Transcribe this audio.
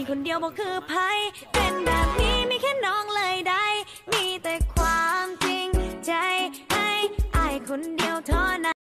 คนเดียวบอกคือไผเป็นแบบนี้มีแค่น้องเลยได้มีแต่ความจริงใจให้อายคนเดียวเท่านั้น